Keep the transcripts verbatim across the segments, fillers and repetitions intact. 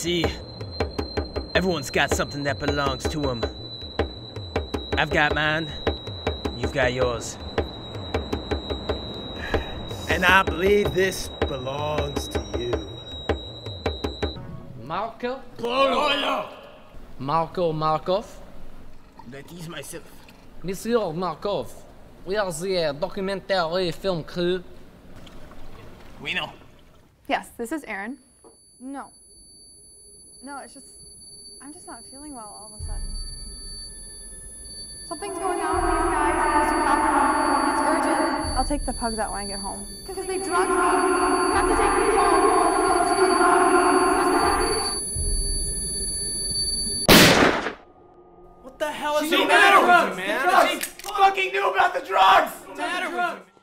see, everyone's got something that belongs to them. I've got mine, you've got yours. And I believe this belongs to you. Marco? Polo! Marco Markov? That is myself. Monsieur Markov, we are the uh, documentary film crew. We know. Yes, this is Aaron. No. No, it's just, I'm just not feeling well all of a sudden. Something's going on with these guys. It's happening. It's urgent. I'll take the pugs out when I get home. Because they drugged me. You have to take me home. What the hell is the the matter matter with with you, you, man? man? She fucking knew about the drugs! What's the matter with you?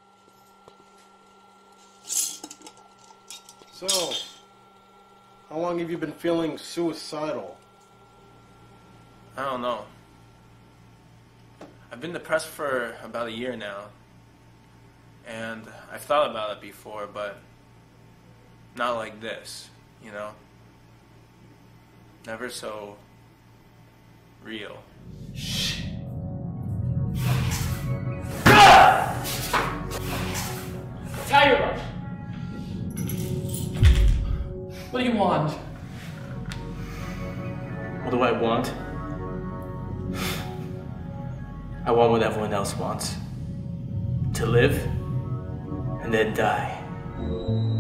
So, how long have you been feeling suicidal? I don't know. I've been depressed for about a year now. And I've thought about it before, but not like this, you know? Never so real. Shh. Tiger Rush. What do you want? What do I want? I want what everyone else wants. To live and then die.